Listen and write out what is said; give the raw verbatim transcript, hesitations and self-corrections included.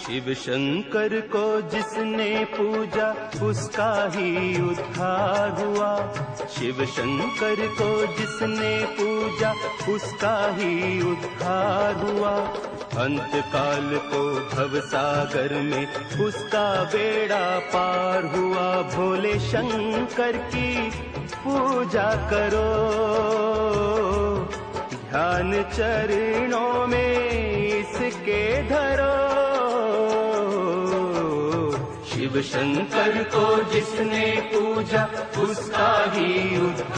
शिव शंकर को जिसने पूजा उसका ही उद्धार हुआ। शिव शंकर को जिसने पूजा उसका ही उद्धार हुआ। अंत काल को भवसागर में उसका बेड़ा पार हुआ। भोले शंकर की पूजा करो, ध्यान चरणों में इसके धरो। शिव शंकर को जिसने पूजा उसका ही उद्धार